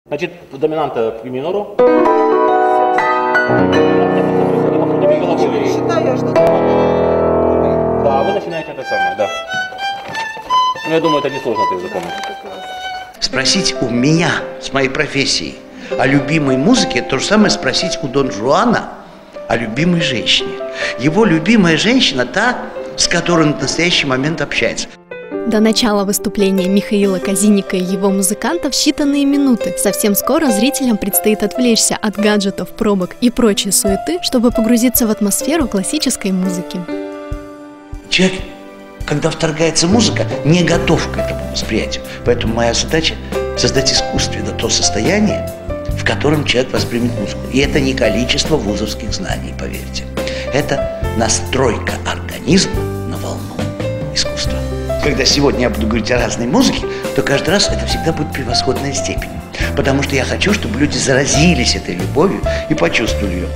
Значит, доминанта к минору. Считаю, что... Да, вы начинаете это самое, да. Ну, я думаю, это несложно ты запомнить. Спросить у меня, с моей профессией, о любимой музыке, то же самое спросить у Дон Жуана о любимой женщине. Его любимая женщина та, с которой он в настоящий момент общается. До начала выступления Михаила Казиника и его музыкантов считанные минуты. Совсем скоро зрителям предстоит отвлечься от гаджетов, пробок и прочей суеты, чтобы погрузиться в атмосферу классической музыки. Человек, когда вторгается музыка, не готов к этому восприятию. Поэтому моя задача – создать искусственно то состояние, в котором человек воспримет музыку. И это не количество вузовских знаний, поверьте. Это настройка организма на волну искусства. Когда сегодня я буду говорить о разной музыке, то каждый раз это всегда будет превосходная степень. Потому что я хочу, чтобы люди заразились этой любовью и почувствовали ее.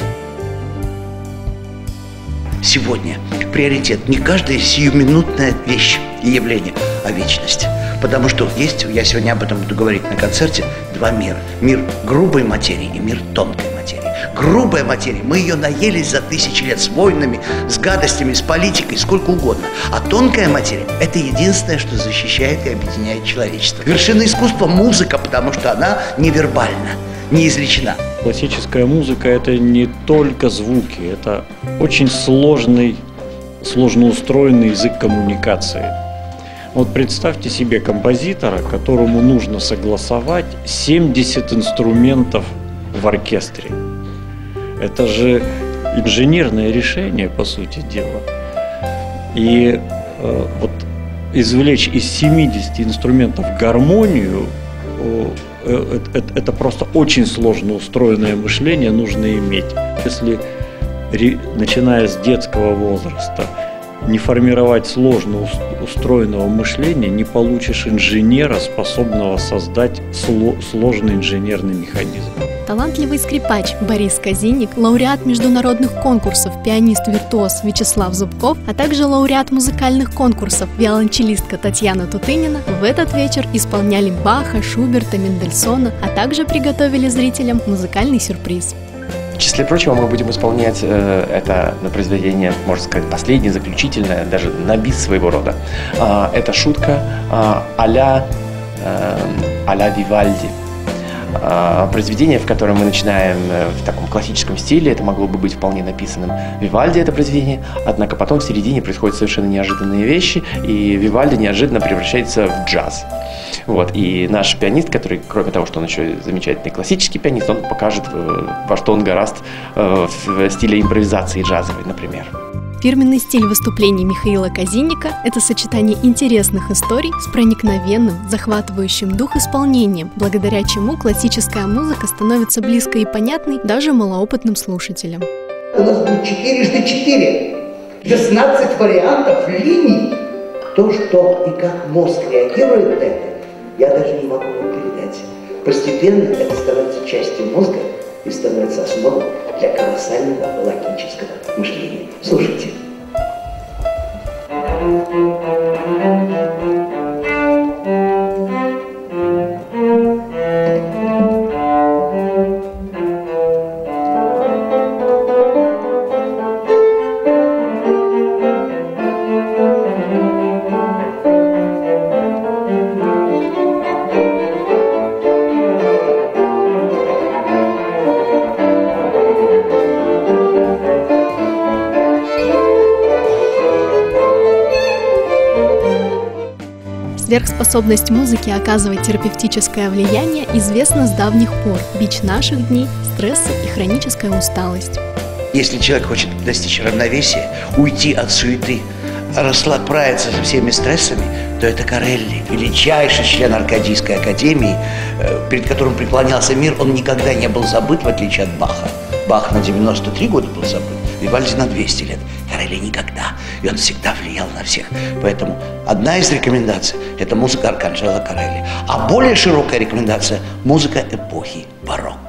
Сегодня приоритет не каждая сиюминутная вещь и явление, а вечность. Потому что есть, я сегодня об этом буду говорить на концерте, два мира. Мир грубой материи и мир тонкой материи. Грубая материя, мы ее наелись за тысячи лет с войнами, с гадостями, с политикой, сколько угодно. А тонкая материя – это единственное, что защищает и объединяет человечество. Вершина искусства – музыка, потому что она невербальна, неизречена. Классическая музыка – это не только звуки, это очень сложно устроенный язык коммуникации. Вот представьте себе композитора, которому нужно согласовать 70 инструментов в оркестре. Это же инженерное решение, по сути дела. И вот извлечь из 70 инструментов гармонию, это просто очень сложно устроенное мышление нужно иметь. Если, начиная с детского возраста, не формировать сложно устроенного мышления, не получишь инженера, способного создать сложный инженерный механизм. Талантливый скрипач Борис Казиник, лауреат международных конкурсов, пианист-виртуоз Вячеслав Зубков, а также лауреат музыкальных конкурсов, виолончелистка Татьяна Тутынина в этот вечер исполняли Баха, Шуберта, Мендельсона, а также приготовили зрителям музыкальный сюрприз. В числе прочего, мы будем исполнять это произведение, можно сказать, последнее, заключительное, даже на бис своего рода. Это шутка а-ля Вивальди. Произведение, в котором мы начинаем в таком классическом стиле, это могло бы быть вполне написанным Вивальди, это произведение, однако потом в середине происходят совершенно неожиданные вещи, и Вивальди неожиданно превращается в джаз. Вот. И наш пианист, который, кроме того, что он еще замечательный классический пианист, он покажет, во что он гораст в стиле импровизации джазовой, например. Фирменный стиль выступлений Михаила Казиника – это сочетание интересных историй с проникновенным, захватывающим дух исполнением, благодаря чему классическая музыка становится близкой и понятной даже малоопытным слушателям. У нас будет 4×4, 16 вариантов линий. То, что и как мозг реагирует на это, я даже не могу вам передать. Постепенно это становится частью мозга и становится основой для колоссального логического мышления. Слушайте. Сверхспособность музыки оказывать терапевтическое влияние известна с давних пор. Бич наших дней – стрессы и хроническая усталость. Если человек хочет достичь равновесия, уйти от суеты, расслабиться со всеми стрессами, то это Корелли, величайший член Аркадийской академии, перед которым преклонялся мир. Он никогда не был забыт, в отличие от Баха. Бах на 93 года был забыт, Вивальди на 200 лет. Корелли никогда. И он всегда влиял на всех. Поэтому одна из рекомендаций – это музыка Арканджело Корелли. А более широкая рекомендация – музыка эпохи барокко.